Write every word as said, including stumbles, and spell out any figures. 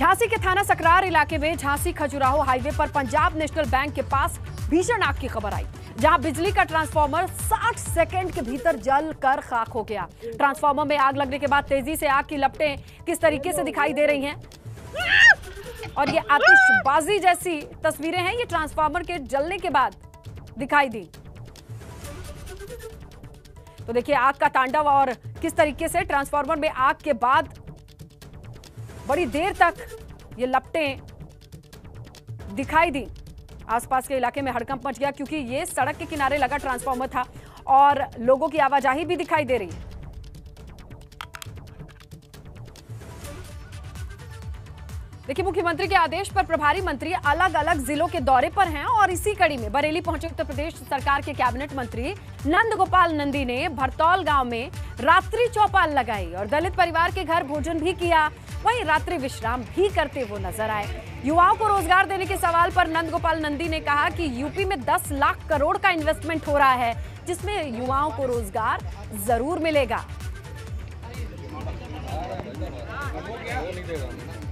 झांसी के थाना सकरार इलाके में झांसी खजुराहो हाईवे पर पंजाब नेशनल बैंक के पास भीषण आग की खबर आई, जहां बिजली का ट्रांसफार्मर साठ सेकंड के भीतर जल कर खाक हो गया। ट्रांसफार्मर में आग लगने के बाद तेजी से आग की लपटें किस तरीके से दिखाई दे रही हैं और ये आतिशबाजी जैसी तस्वीरें हैं, ये ट्रांसफार्मर के जलने के बाद दिखाई दी। तो देखिए आग का तांडव और किस तरीके से ट्रांसफार्मर में आग के बाद बड़ी देर तक ये लपटें दिखाई दी। आसपास के इलाके में हड़कंप मच गया क्योंकि ये सड़क के किनारे लगा ट्रांसफार्मर था और लोगों की आवाजाही भी दिखाई दे रही है। देखिए मुख्यमंत्री के आदेश पर प्रभारी मंत्री अलग अलग जिलों के दौरे पर हैं और इसी कड़ी में बरेली पहुंचे उत्तर प्रदेश सरकार के कैबिनेट मंत्री नंद गोपाल नंदी ने भरतौल गांव में रात्रि चौपाल लगाई और दलित परिवार के घर भोजन भी किया, वहीं रात्रि विश्राम भी करते हुए नजर आए। युवाओं को रोजगार देने के सवाल पर नंद गोपाल नंदी ने कहा कि यूपी में दस लाख करोड़ का इन्वेस्टमेंट हो रहा है, जिसमें युवाओं को रोजगार जरूर मिलेगा।